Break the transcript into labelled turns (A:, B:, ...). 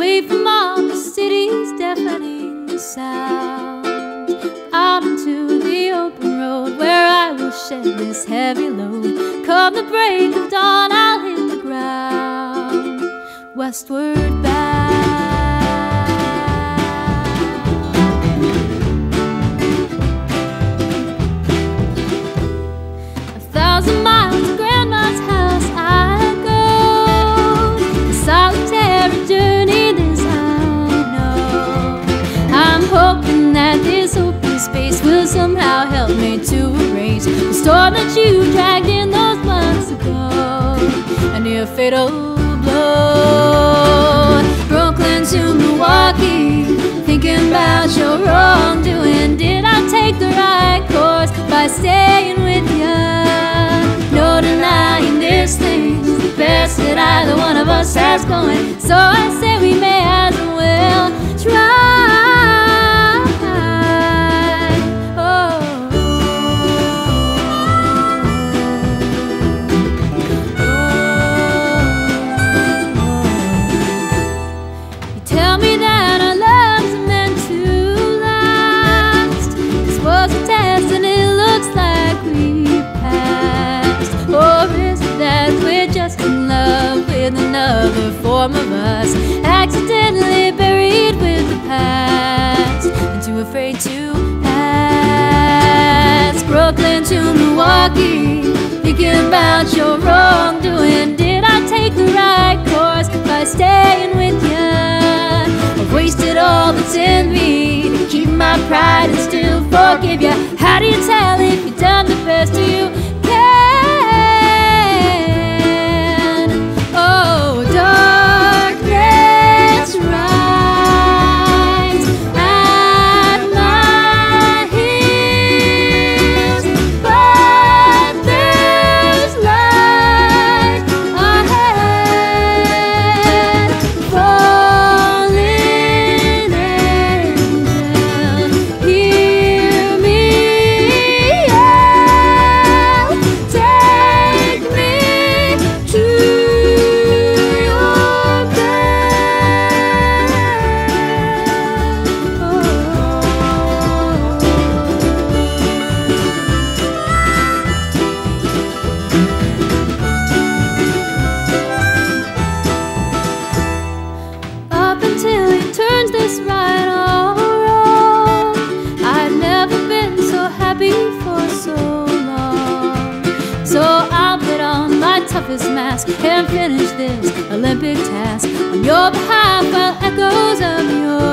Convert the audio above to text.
A: away from all the city's deafening sound, out into the open road where I will shed this heavy load. Come the break of dawn, I'll hit the ground, westward bound. 1,000 miles to Grandma's house I go, a solitary journey this I know. I'm hoping that this open space will somehow help me to erase the storm that you dragged in those months ago, a near fatal blow. Brooklyn to Milwaukee, thinking about your wrongdoing. Did I take the right course by staying with you? No denying this thing's the best that either one of us has going, so I say we may as well try. Tell me that our love's meant to last. This was a test and it looks like we passed. Or is it that we're just in love with another form of us, accidentally buried with the past and too afraid to ask? Brooklyn to Milwaukee, thinking about your wrongdoing. Did I take the right course by staying with you? I've wasted all that's in me to keep my pride and still forgive you. How do you tell if you've done the best you can? Oh, darkness rides at my heels, but there's light ahead. Falling angel, hear me yell, take me to your bed. Up until he turns this right or wrong, I've never been so happy for so long. So I'll put on my toughest mask and finish this Olympic task on your behalf while echoes of your